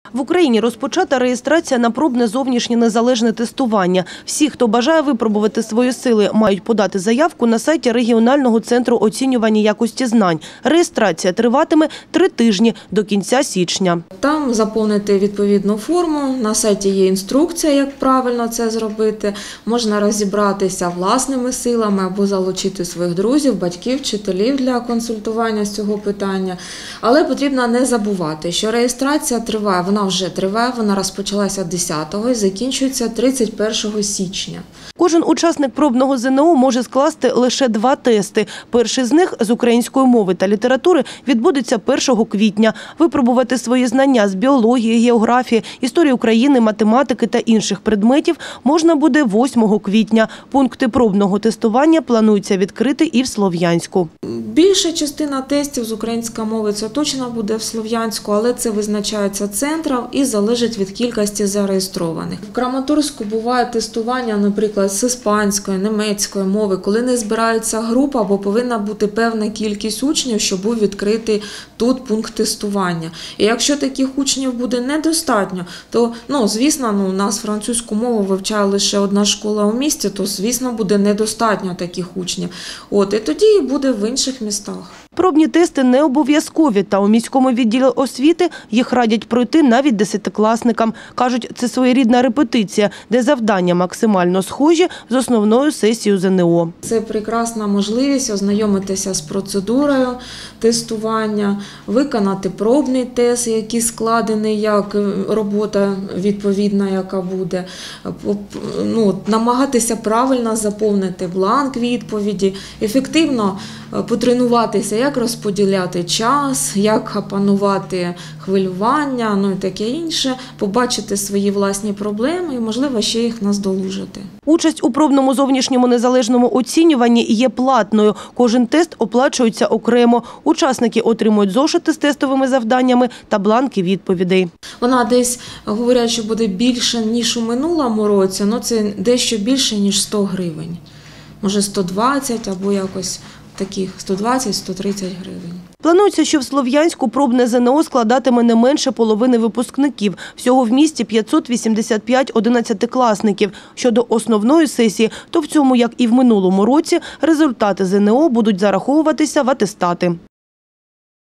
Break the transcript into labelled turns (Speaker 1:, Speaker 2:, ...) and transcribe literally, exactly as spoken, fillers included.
Speaker 1: В Україні розпочата реєстрація на пробне зовнішнє незалежне тестування. Всі, хто бажає випробувати свої сили, мають подати заявку на сайті Регіонального центру оцінювання якості знань. Реєстрація триватиме три тижні до кінця січня.
Speaker 2: Там заповнити відповідну форму, на сайті є інструкція, як правильно це зробити. Можна розібратися власними силами або залучити своїх друзів, батьків, вчителів для консультування з цього питання. Але потрібно не забувати, що реєстрація триває, вона вже триває, вона розпочалася десятого і закінчується тридцять першого січня.
Speaker 1: Кожен учасник пробного ЗНО може скласти лише два тести. Перший з них з української мови та літератури відбудеться першого квітня. Випробувати свої знання з біології, географії, історії України, математики та інших предметів можна буде восьмого квітня. Пункти пробного тестування планується відкрити і в Слов'янську.
Speaker 2: Більша частина тестів з української мови це точно буде в Слов'янську, але це визначається центром і залежить від кількості зареєстрованих. В Краматорську буває тестування, наприклад, з іспанської, німецької мови, коли не збирається група, бо повинна бути певна кількість учнів, щоб був відкритий тут пункт тестування. І якщо таких учнів буде недостатньо, то, ну, звісно, ну, у нас французьку мову вивчає лише одна школа у місті, то, звісно, буде недостатньо таких учнів. От, і тоді буде в інших містах.
Speaker 1: Пробні тести не обов'язкові, та у міському відділі освіти їх радять пройти навіть десятикласникам. Кажуть, це своєрідна репетиція, де завдання максимально схожі з основною сесією ЗНО.
Speaker 2: Це прекрасна можливість ознайомитися з процедурою тестування, виконати пробний тест, який складений як робота відповідна, яка буде, ну, намагатися правильно заповнити бланк відповіді, ефективно потренуватися, як розподіляти час, як опанувати хвилювання, ну і таке інше, побачити свої власні проблеми і, можливо, ще їх наздолужити.
Speaker 1: Участь у пробному зовнішньому незалежному оцінюванні є платною. Кожен тест оплачується окремо. Учасники отримують зошити з тестовими завданнями та бланки відповідей.
Speaker 2: Вона десь, говорять, що буде більше, ніж у минулому році, але це дещо більше, ніж сто гривень. Може сто двадцять або якось таких сто двадцять - сто тридцять гривень.
Speaker 1: Планується, що в Слов'янську пробне ЗНО складатиме не менше половини випускників. Всього в місті п'ятсот вісімдесят п'ять одинадцятикласників. Щодо основної сесії, то в цьому, як і в минулому році, результати ЗНО будуть зараховуватися в атестати.